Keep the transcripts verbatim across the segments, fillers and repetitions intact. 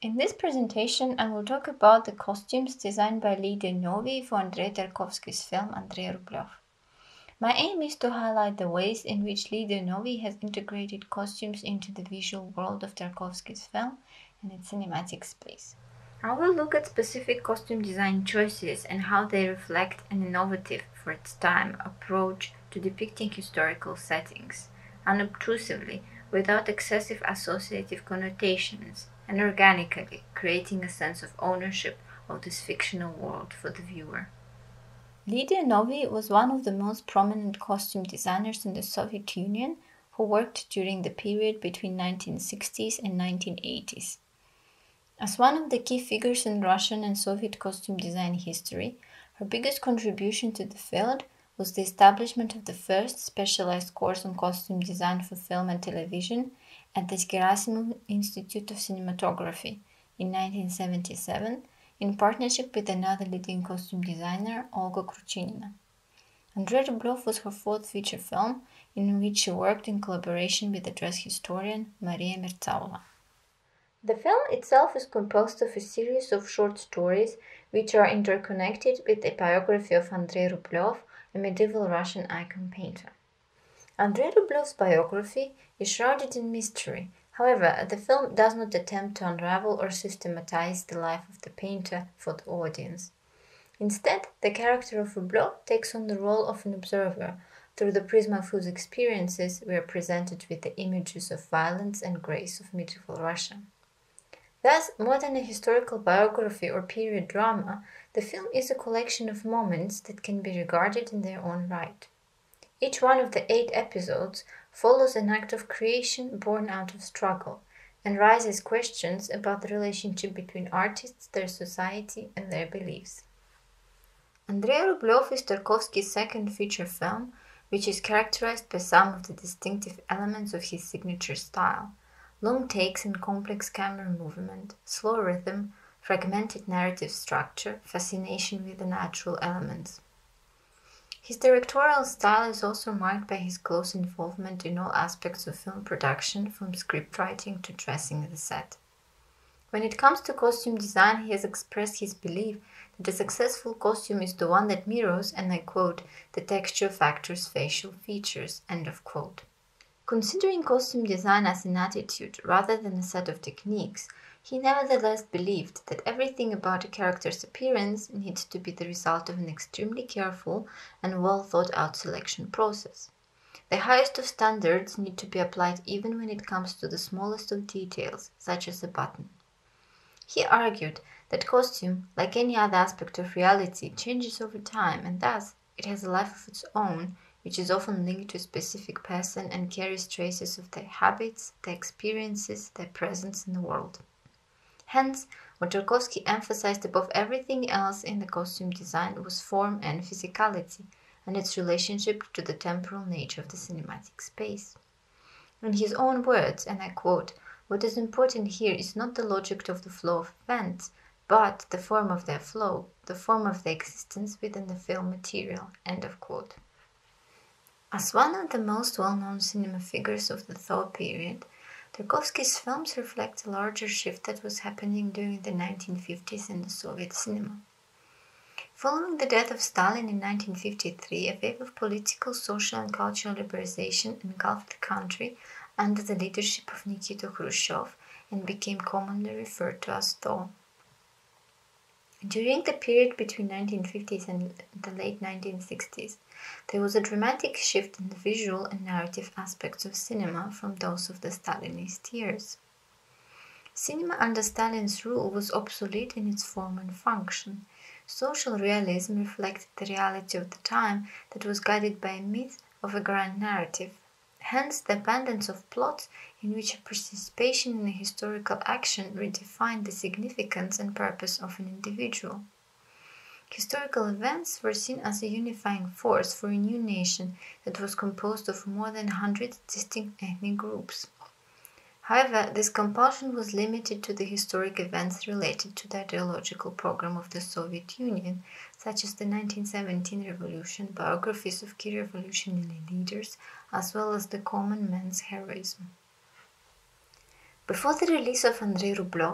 In this presentation, I will talk about the costumes designed by Lidia Novi for Andrei Tarkovsky's film Andrei Rublev. My aim is to highlight the ways in which Lidia Novi has integrated costumes into the visual world of Tarkovsky's film and its cinematic space. I will look at specific costume design choices and how they reflect an innovative, for its time, approach to depicting historical settings, unobtrusively, without excessive associative connotations, and organically, creating a sense of ownership of this fictional world for the viewer. Lidia Novi was one of the most prominent costume designers in the Soviet Union who worked during the period between nineteen sixties and nineteen eighties. As one of the key figures in Russian and Soviet costume design history, her biggest contribution to the field was the establishment of the first specialized course on costume design for film and television at the Gerasimov Institute of Cinematography in nineteen seventy-seven, in partnership with another leading costume designer, Olga Kruchinina. Andrei Rublev was her fourth feature film, in which she worked in collaboration with the dress historian Maria Merzaula. The film itself is composed of a series of short stories which are interconnected with a biography of Andrei Rublev, a medieval Russian icon painter. Andrei Rublev's biography is shrouded in mystery. However, the film does not attempt to unravel or systematize the life of the painter for the audience. Instead, the character of Rublev takes on the role of an observer, through the prism of whose experiences we are presented with the images of violence and grace of medieval Russia. Thus, more than a historical biography or period drama, the film is a collection of moments that can be regarded in their own right. Each one of the eight episodes follows an act of creation born out of struggle and raises questions about the relationship between artists, their society, and their beliefs. Andrei Rublev is Tarkovsky's second feature film, which is characterized by some of the distinctive elements of his signature style: long takes and complex camera movement, slow rhythm, fragmented narrative structure, fascination with the natural elements. His directorial style is also marked by his close involvement in all aspects of film production, from scriptwriting to dressing the set. When it comes to costume design, he has expressed his belief that a successful costume is the one that mirrors, and I quote, the texture of actors' facial features, end of quote. Considering costume design as an attitude rather than a set of techniques, he nevertheless believed that everything about a character's appearance needs to be the result of an extremely careful and well thought out selection process. The highest of standards need to be applied even when it comes to the smallest of details, such as a button. He argued that costume, like any other aspect of reality, changes over time, and thus it has a life of its own, which is often linked to a specific person and carries traces of their habits, their experiences, their presence in the world. Hence, what Tarkovsky emphasized above everything else in the costume design was form and physicality, and its relationship to the temporal nature of the cinematic space. In his own words, and I quote, "What is important here is not the logic of the flow of events, but the form of their flow, the form of their existence within the film material," end of quote. As one of the most well-known cinema figures of the Thaw period, Tarkovsky's films reflect a larger shift that was happening during the nineteen fifties in the Soviet cinema. Following the death of Stalin in nineteen fifty-three, a wave of political, social and cultural liberalization engulfed the country under the leadership of Nikita Khrushchev and became commonly referred to as Thaw. During the period between nineteen fifties and the late nineteen sixties, there was a dramatic shift in the visual and narrative aspects of cinema from those of the Stalinist years. Cinema under Stalin's rule was obsolete in its form and function. Social realism reflected the reality of the time that was guided by a myth of a grand narrative. Hence, the abundance of plots in which a participation in a historical action redefined the significance and purpose of an individual. Historical events were seen as a unifying force for a new nation that was composed of more than a hundred distinct ethnic groups. However, this compulsion was limited to the historic events related to the ideological program of the Soviet Union, such as the nineteen seventeen revolution, biographies of key revolutionary leaders, as well as the common man's heroism. Before the release of Andrei Rublev,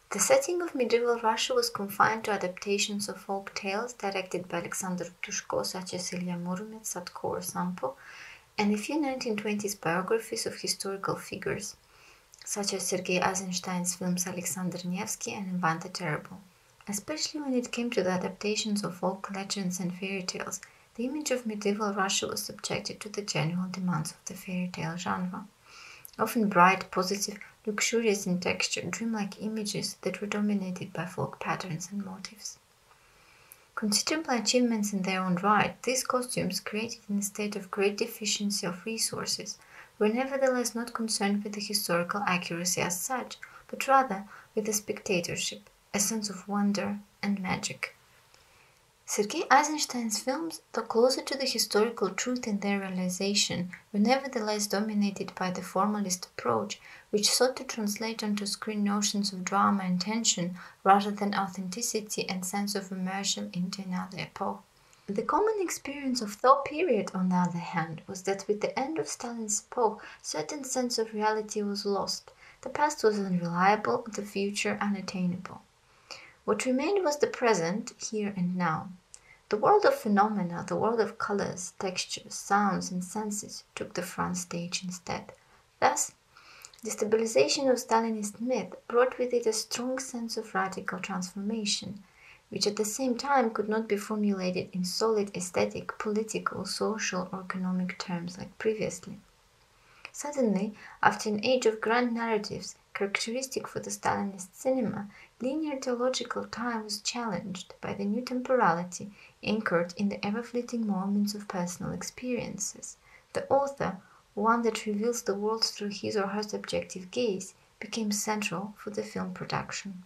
The setting of medieval Russia was confined to adaptations of folk tales directed by Alexander Ptushko, such as Ilya Muromets, Sadko or Sampo, and a few nineteen twenties biographies of historical figures, such as Sergei Eisenstein's films Alexander Nevsky and Ivan the Terrible. Especially when it came to the adaptations of folk legends and fairy tales, the image of medieval Russia was subjected to the general demands of the fairy tale genre. Often bright, positive, luxurious in texture, dreamlike images that were dominated by folk patterns and motifs. Considered by achievements in their own right, these costumes, created in a state of great deficiency of resources, were nevertheless not concerned with the historical accuracy as such, but rather with the spectatorship, a sense of wonder and magic. Sergei Eisenstein's films, though closer to the historical truth in their realization, were nevertheless dominated by the formalist approach, which sought to translate onto screen notions of drama and tension rather than authenticity and sense of immersion into another epoch. The common experience of the period, on the other hand, was that with the end of Stalin's epoch, a certain sense of reality was lost. The past was unreliable, the future unattainable. What remained was the present, here and now. The world of phenomena, the world of colors, textures, sounds, and senses took the front stage instead. Thus, the stabilization of Stalinist myth brought with it a strong sense of radical transformation, which at the same time could not be formulated in solid aesthetic, political, social, or economic terms like previously. Suddenly, after an age of grand narratives, characteristic for the Stalinist cinema, linear theological time was challenged by the new temporality anchored in the ever-fleeting moments of personal experiences. The author, one that reveals the world through his or her subjective gaze, became central for the film production.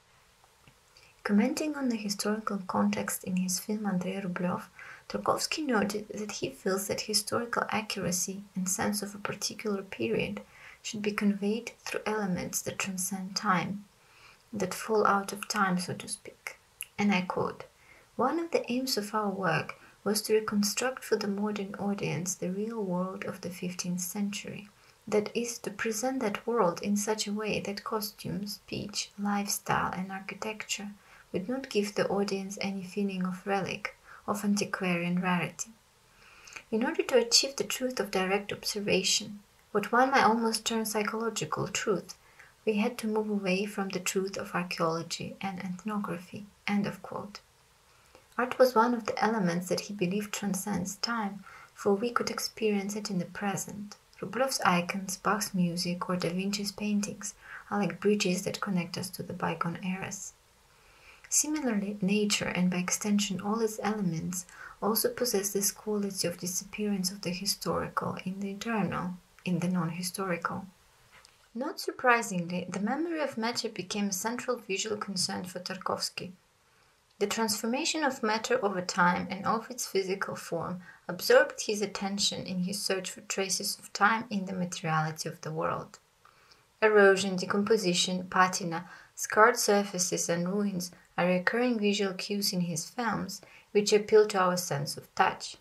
Commenting on the historical context in his film Andrei Rublev, Tarkovsky noted that he feels that historical accuracy and sense of a particular period should be conveyed through elements that transcend time, that fall out of time, so to speak. And I quote, "One of the aims of our work was to reconstruct for the modern audience the real world of the fifteenth century. That is, to present that world in such a way that costume, speech, lifestyle, and architecture would not give the audience any feeling of relic, of antiquarian rarity. In order to achieve the truth of direct observation, what one might almost term psychological truth, we had to move away from the truth of archaeology and ethnography." End of quote. Art was one of the elements that he believed transcends time, for we could experience it in the present. Rublev's icons, Bach's music, or Da Vinci's paintings are like bridges that connect us to the bygone eras. Similarly, nature, and by extension all its elements, also possess this quality of disappearance of the historical in the eternal, in the non-historical. Not surprisingly, the memory of matter became a central visual concern for Tarkovsky. The transformation of matter over time and of its physical form absorbed his attention in his search for traces of time in the materiality of the world. Erosion, decomposition, patina, scarred surfaces, and ruins are recurring visual cues in his films, which appeal to our sense of touch.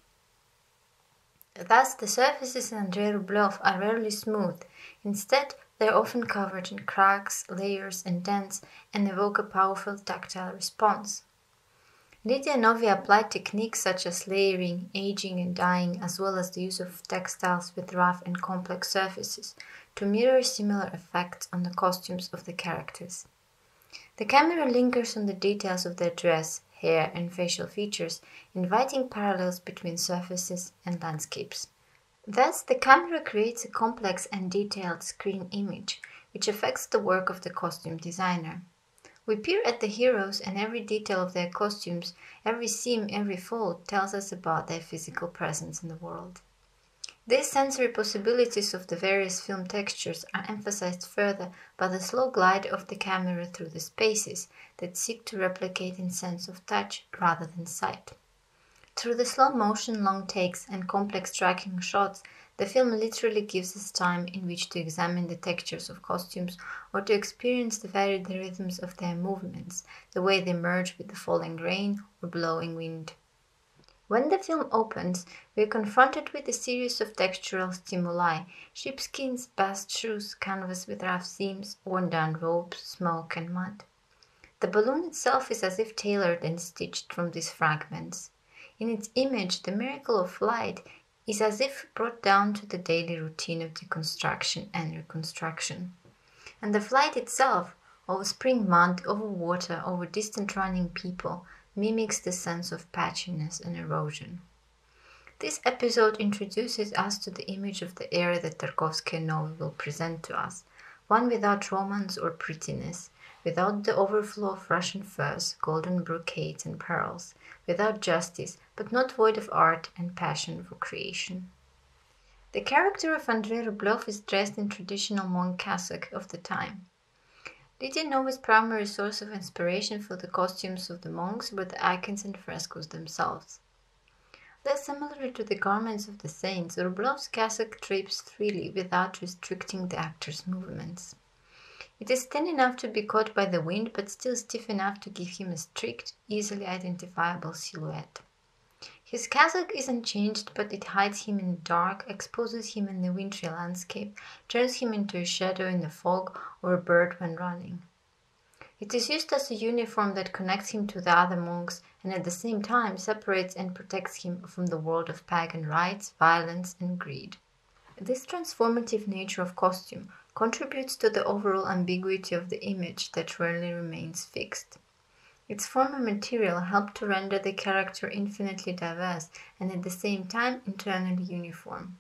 Thus, the surfaces in Andrei Rublev are rarely smooth. Instead, they are often covered in cracks, layers, and dents, and evoke a powerful tactile response. Lydia Novi applied techniques such as layering, aging, and dyeing, as well as the use of textiles with rough and complex surfaces, to mirror similar effects on the costumes of the characters. The camera lingers on the details of their dress, hair, and facial features, inviting parallels between surfaces and landscapes. Thus, the camera creates a complex and detailed screen image, which affects the work of the costume designer. We peer at the heroes, and every detail of their costumes, every seam, every fold, tells us about their physical presence in the world. These sensory possibilities of the various film textures are emphasized further by the slow glide of the camera through the spaces that seek to replicate in sense of touch rather than sight. Through the slow motion, long takes, and complex tracking shots, the film literally gives us time in which to examine the textures of costumes or to experience the varied rhythms of their movements, the way they merge with the falling rain or blowing wind. When the film opens, we are confronted with a series of textural stimuli: sheepskins, bast shoes, canvas with rough seams, worn-down robes, smoke, and mud. The balloon itself is as if tailored and stitched from these fragments. In its image, the miracle of flight is as if brought down to the daily routine of deconstruction and reconstruction. And the flight itself, over spring mud, over water, over distant running people, mimics the sense of patchiness and erosion. This episode introduces us to the image of the era that Tarkovsky and Novi will present to us, one without romance or prettiness, without the overflow of Russian furs, golden brocades and pearls, without justice, but not void of art and passion for creation. The character of Andrei Rublev is dressed in traditional monk cassock of the time. Lydia Novi's primary source of inspiration for the costumes of the monks were the icons and frescoes themselves. Less similar to the garments of the saints, Rublev's cassock drapes freely without restricting the actor's movements. It is thin enough to be caught by the wind, but still stiff enough to give him a strict, easily identifiable silhouette. His cassock is unchanged, but it hides him in the dark, exposes him in the wintry landscape, turns him into a shadow in the fog or a bird when running. It is used as a uniform that connects him to the other monks and at the same time separates and protects him from the world of pagan rites, violence, and greed. This transformative nature of costume contributes to the overall ambiguity of the image that rarely remains fixed. Its form and material help to render the character infinitely diverse and at the same time internally uniform.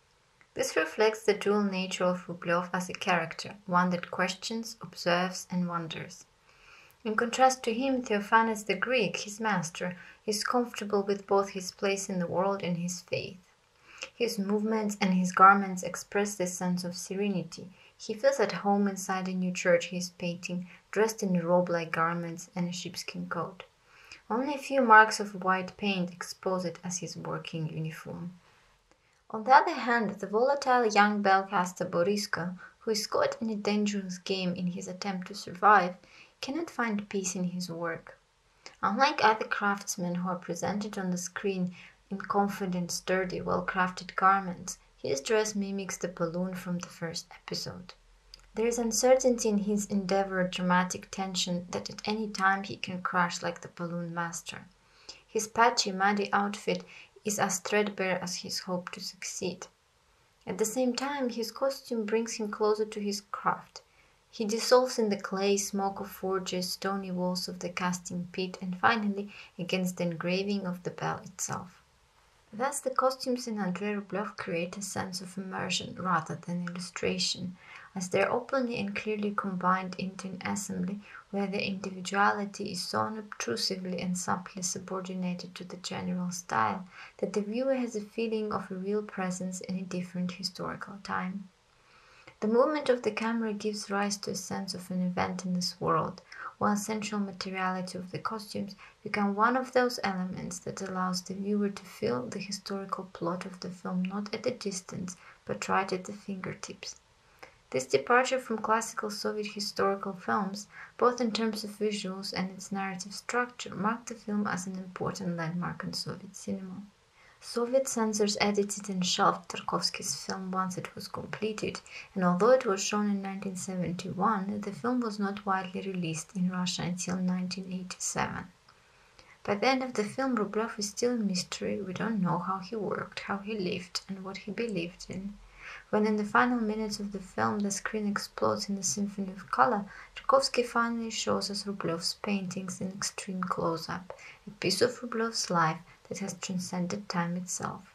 This reflects the dual nature of Rublev as a character, one that questions, observes, and wonders. In contrast to him, Theophanes the Greek, his master, is comfortable with both his place in the world and his faith. His movements and his garments express this sense of serenity. He feels at home inside a new church he is painting, dressed in robe-like garments and a sheepskin coat. Only a few marks of white paint expose it as his working uniform. On the other hand, the volatile young bellcaster Boriska, who is caught in a dangerous game in his attempt to survive, cannot find peace in his work. Unlike other craftsmen who are presented on the screen in confident, sturdy, well-crafted garments, his dress mimics the balloon from the first episode. There is uncertainty in his endeavored dramatic tension that at any time he can crash like the balloon master. His patchy, muddy outfit is as threadbare as his hope to succeed. At the same time, his costume brings him closer to his craft. He dissolves in the clay, smoke of forges, stony walls of the casting pit, and finally against the engraving of the bell itself. Thus, the costumes in Andrei Rublev create a sense of immersion rather than illustration, as they are openly and clearly combined into an assembly where their individuality is so unobtrusively and subtly subordinated to the general style that the viewer has a feeling of a real presence in a different historical time. The movement of the camera gives rise to a sense of an event in this world, while sensual materiality of the costumes become one of those elements that allows the viewer to feel the historical plot of the film not at a distance, but right at the fingertips. This departure from classical Soviet historical films, both in terms of visuals and its narrative structure, marked the film as an important landmark in Soviet cinema. Soviet censors edited and shelved Tarkovsky's film once it was completed, and although it was shown in nineteen seventy-one, the film was not widely released in Russia until nineteen eighty-seven. By the end of the film, Rublev is still a mystery. We don't know how he worked, how he lived, and what he believed in. When in the final minutes of the film the screen explodes in a symphony of color, Tarkovsky finally shows us Rublev's paintings in extreme close-up, a piece of Rublev's life that has transcended time itself.